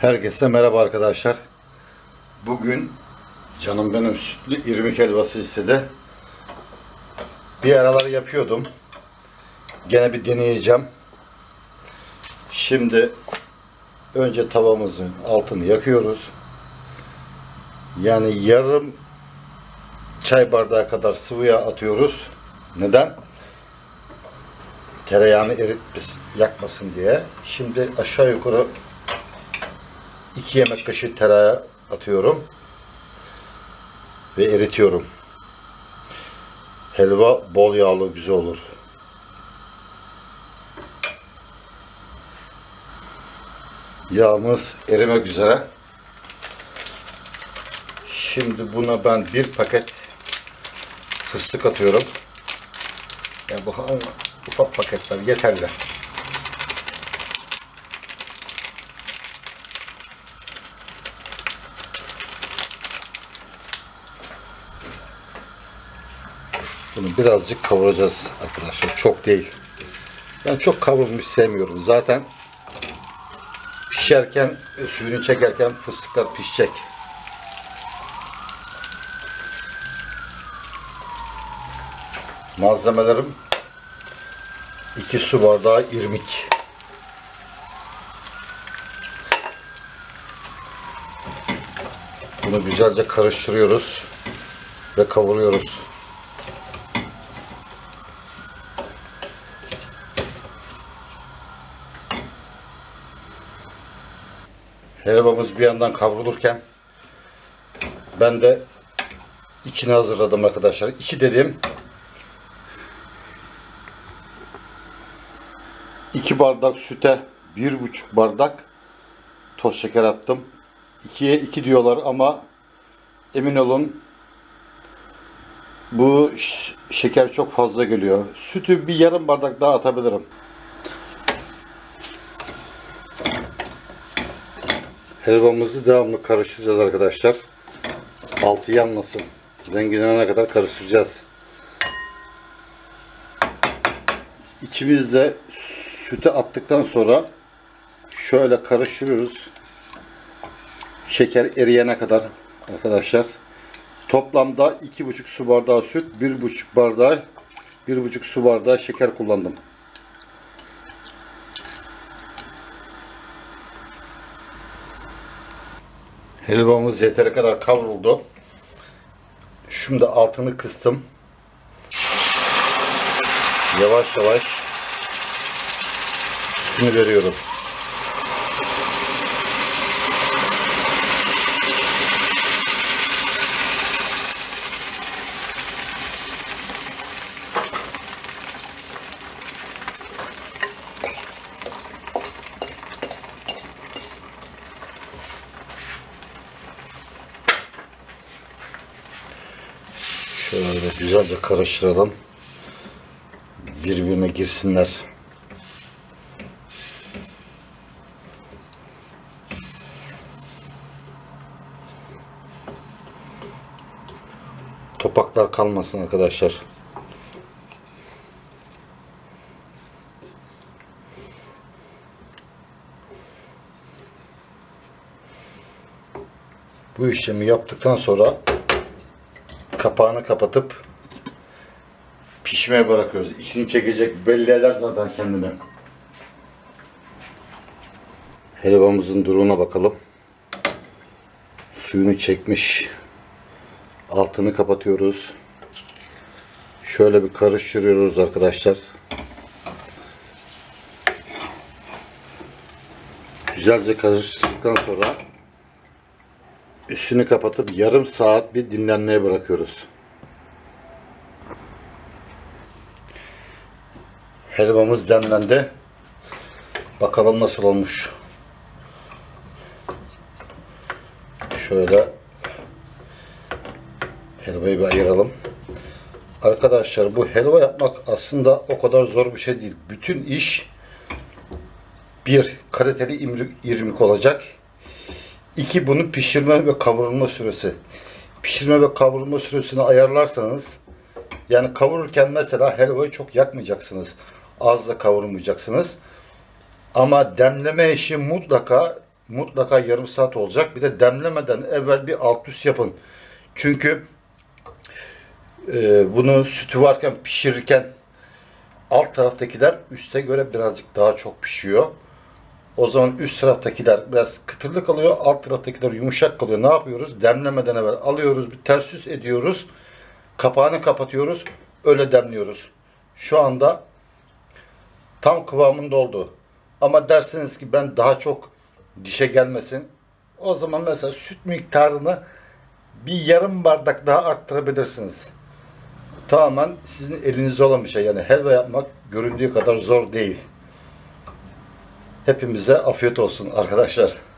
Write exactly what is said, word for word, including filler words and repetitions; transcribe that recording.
Herkese merhaba arkadaşlar. Bugün canım benim sütlü irmik helvası istedi. Bir aralar yapıyordum. Gene bir deneyeceğim. Şimdi önce tavamızın altını yakıyoruz. Yani yarım çay bardağı kadar sıvı yağ atıyoruz. Neden? Tereyağını eritmesin, yakmasın diye. Şimdi aşağı yukarı iki yemek kaşığı tereyağı atıyorum ve eritiyorum. Helva bol yağlı güzel olur. Yağımız erimek üzere. Şimdi buna ben bir paket fıstık atıyorum. Yani bu ufak paketler yeterli. Bunu birazcık kavuracağız arkadaşlar. Çok değil. Ben çok kavrulmuş sevmiyorum. Zaten pişerken, suyunu çekerken fıstıklar pişecek. Malzemelerim iki su bardağı irmik. Bunu güzelce karıştırıyoruz ve kavuruyoruz. Helvamız bir yandan kavrulurken ben de içini hazırladım arkadaşlar. İçi dediğim iki bardak süte bir buçuk bardak toz şeker attım. ikiye iki diyorlar ama emin olun bu şeker çok fazla geliyor. Sütü bir yarım bardak daha atabilirim. Helvamızı devamlı karıştıracağız arkadaşlar. Altı yanmasın. Rengilenene kadar karıştıracağız. İçimizde sütü attıktan sonra şöyle karıştırıyoruz. Şeker eriyene kadar arkadaşlar. Toplamda iki buçuk su bardağı süt, bir buçuk bardağı bir buçuk su bardağı şeker kullandım. Helvamız yeteri kadar kavruldu. Şimdi altını kıstım. Yavaş yavaş üstünü veriyorum. Şöyle güzelce karıştıralım. Birbirine girsinler. Topaklar kalmasın arkadaşlar. Bu işlemi yaptıktan sonra kapağını kapatıp pişmeye bırakıyoruz. İçini çekecek, belli eder zaten kendini. Helvamızın durumuna bakalım. Suyunu çekmiş. Altını kapatıyoruz. Şöyle bir karıştırıyoruz arkadaşlar. Güzelce karıştırdıktan sonra üstünü kapatıp yarım saat bir dinlenmeye bırakıyoruz. Helvamız demlendi. Bakalım nasıl olmuş. Şöyle helvayı bir ayıralım. Arkadaşlar bu helva yapmak aslında o kadar zor bir şey değil. Bütün iş bir kaliteli irmik olacak. İki bunun pişirme ve kavrulma süresi. Pişirme ve kavrulma süresini ayarlarsanız, yani kavururken mesela helvayı çok yakmayacaksınız. Az da kavurmayacaksınız. Ama demleme işi mutlaka mutlaka yarım saat olacak. Bir de demlemeden evvel bir alt üst yapın. Çünkü e, bunu sütü varken pişirirken alt taraftakiler üste göre birazcık daha çok pişiyor. O zaman üst taraftakiler biraz kıtırlık kalıyor, alt taraftakiler yumuşak kalıyor. Ne yapıyoruz? Demlemeden evvel alıyoruz, bir ters yüz ediyoruz. Kapağını kapatıyoruz, öyle demliyoruz. Şu anda tam kıvamında oldu. Ama derseniz ki ben daha çok dişe gelmesin. O zaman mesela süt miktarını bir yarım bardak daha arttırabilirsiniz. Tamamen sizin elinizde olan bir şey. Yani helva yapmak göründüğü kadar zor değil. Hepimize afiyet olsun arkadaşlar.